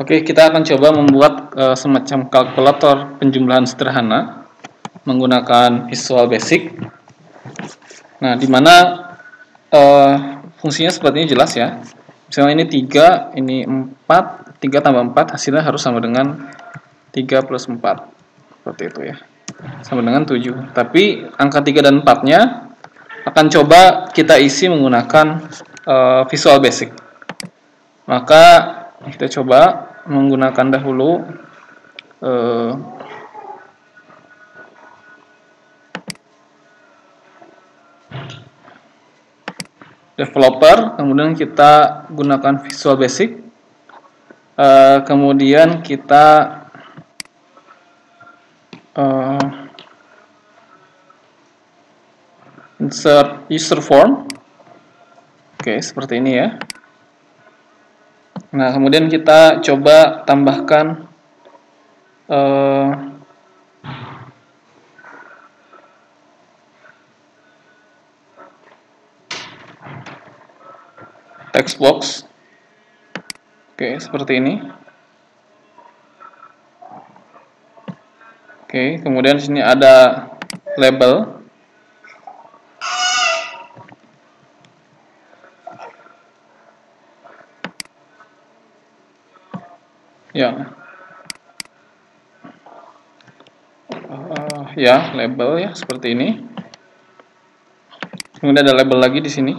Oke, kita akan coba membuat semacam kalkulator penjumlahan sederhana menggunakan Visual Basic. Nah, di mana fungsinya sepertinya jelas ya. Misalnya ini 3, ini 4, 3 tambah 4 hasilnya harus sama dengan 3 plus 4. Seperti itu ya. Sama dengan 7. Tapi angka 3 dan 4-nya akan coba kita isi menggunakan Visual Basic. Maka kita coba menggunakan dahulu developer, kemudian kita gunakan Visual Basic, kemudian kita insert user form. Oke, seperti ini ya. Nah, kemudian kita coba tambahkan text box. Oke, seperti ini. Oke, kemudian di sini ada label. Ya, label ya seperti ini. Kemudian ada label lagi di sini.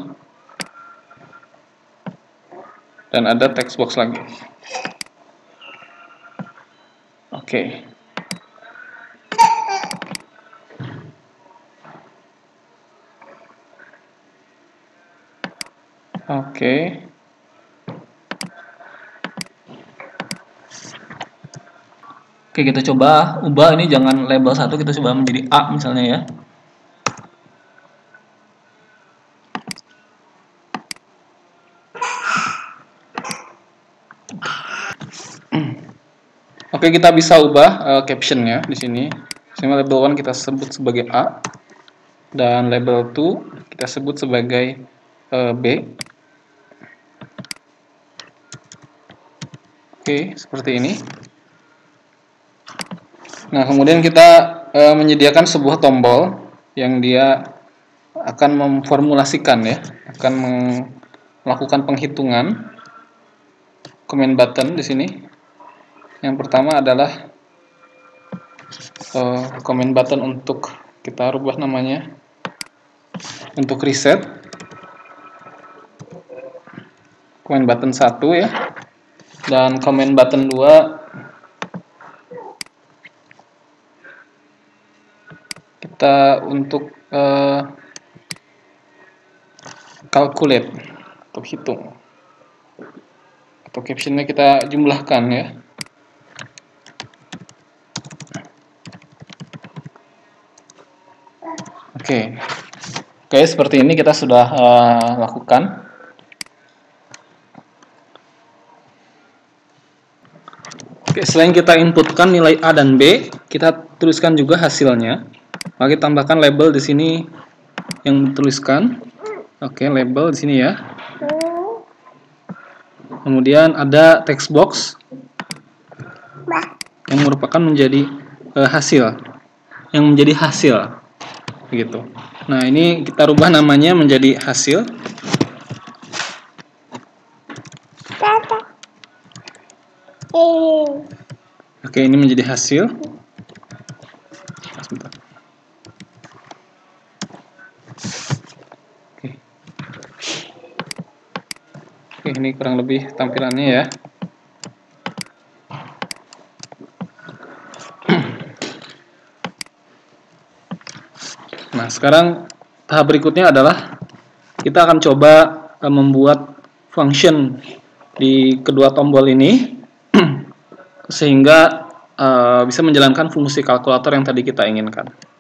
Dan ada text box lagi. Oke. Oke, kita coba ubah ini, jangan label 1, kita coba menjadi A misalnya ya. Oke, kita bisa ubah captionnya di sini. Misalnya label 1 kita sebut sebagai A dan label 2 kita sebut sebagai B. Oke, seperti ini. Nah, kemudian kita menyediakan sebuah tombol yang dia akan memformulasikan ya, akan melakukan penghitungan. Comment button di sini. Yang pertama adalah comment button untuk kita rubah namanya untuk reset. Comment button 1 ya. Dan comment button 2 kita untuk calculate, untuk hitung, atau captionnya kita jumlahkan ya. Oke, seperti ini kita sudah lakukan. Oke, selain kita inputkan nilai A dan B, kita tuliskan juga hasilnya. Maka kita tambahkan label di sini yang dituliskan. Oke, label di sini ya. Kemudian ada text box yang merupakan menjadi hasil, yang menjadi hasil, begitu. Nah, ini kita rubah namanya menjadi hasil. Oke, ini menjadi hasil. Sebentar. Oke, ini kurang lebih tampilannya ya. Nah, sekarang tahap berikutnya adalah kita akan coba membuat function di kedua tombol ini sehingga bisa menjalankan fungsi kalkulator yang tadi kita inginkan.